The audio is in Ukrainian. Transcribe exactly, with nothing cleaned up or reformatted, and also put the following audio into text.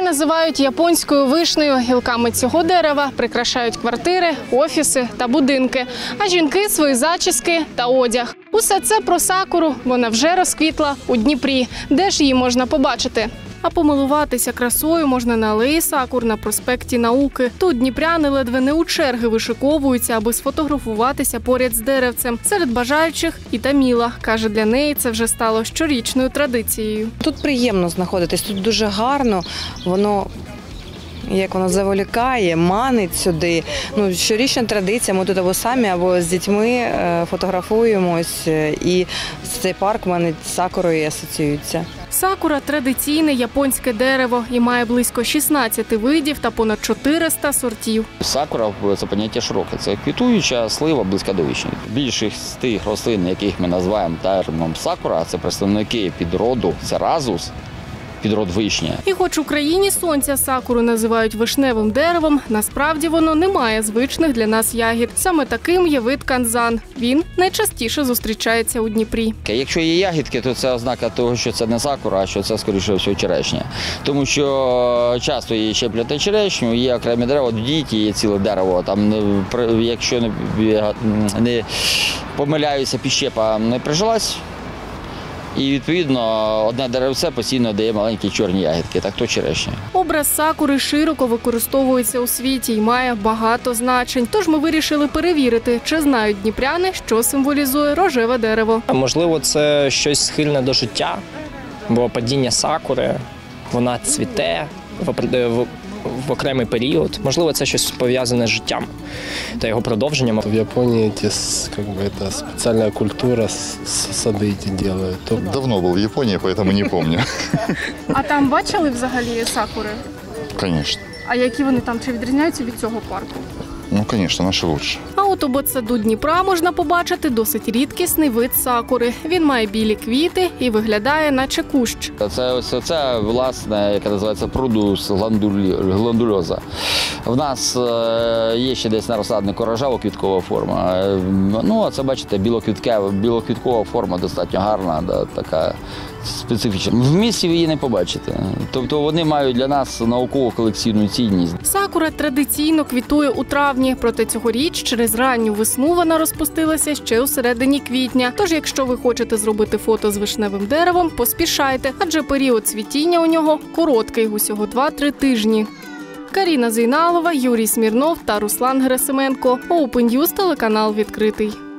називають японською вишнею. Гілками цього дерева прикрашають квартири, офіси та будинки, а жінки – свої зачіски та одяг. Усе це про сакуру. Вона вже розквітла у Дніпрі. Де ж її можна побачити? А помилуватися красою можна на алеї Сакур на проспекті Науки. Тут дніпряни ледве не у черги вишиковуються, аби сфотографуватися поряд з деревцем. Серед бажаючих і Таміла. Каже, для неї це вже стало щорічною традицією. Тут приємно знаходитись, тут дуже гарно, воно... як воно заволікає, манить сюди. Ну, щорічна традиція, ми тут або самі, або з дітьми фотографуємось, і цей парк в мене з сакурою асоціюється. Сакура – традиційне японське дерево і має близько шістнадцяти видів та понад чотириста сортів. Сакура – це поняття широке. Це квітуюча слива близька до вишні. Більшість з тих рослин, яких ми називаємо терміном сакура, це представники підроду, це разус, підрод вишня. І хоч в Україні сонця сакуру називають вишневим деревом, насправді воно не має звичних для нас ягід. Саме таким є вид канзан. Він найчастіше зустрічається у Дніпрі. Якщо є ягідки, то це ознака того, що це не сакура, а що це, скоріше всього, черешня. Тому що часто її щеплять на черешню, є окремі дерева, в діті є ціле дерево. Там, якщо не, не помиляюся, підщепа не прижилась, і, відповідно, одне деревце постійно дає маленькі чорні ягідки, так то черешня. Образ сакури широко використовується у світі і має багато значень. Тож ми вирішили перевірити, чи знають дніпряни, що символізує рожеве дерево. Можливо, це щось схильне до життя, бо падіння сакури, вона цвіте в в окремий період. Можливо, це щось пов'язане з життям та його продовженням. В Японії це спеціальна культура, сади эти делают. Давно був в Японії, тому не пам'ятаю. А там бачили взагалі сакури? Звісно. А які вони там, чи відрізняються від цього парку? Ну, звісно, наші краще. А от у ботсаду Дніпра можна побачити досить рідкісний вид сакури. Він має білі квіти і виглядає наче кущ. Це, ось це власне, яка називається прудус гландульоза. В нас є ще десь на розсаднику рожева квіткова форма. Ну, а це, бачите, білоквіткова, білоквіткова форма достатньо гарна, да, така специфічна. В місті ви її не побачите. Тобто вони мають для нас науково-колекційну цінність. Сакура традиційно квітує у травні, проте цьогоріч через ранню весну вона розпустилася ще у середині квітня. Тож, якщо ви хочете зробити фото з вишневим деревом, поспішайте, адже період цвітіння у нього короткий, усього два-три тижні. Каріна Зейналова, Юрій Смірнов та Руслан Герасименко. Open News, телеканал «Відкритий».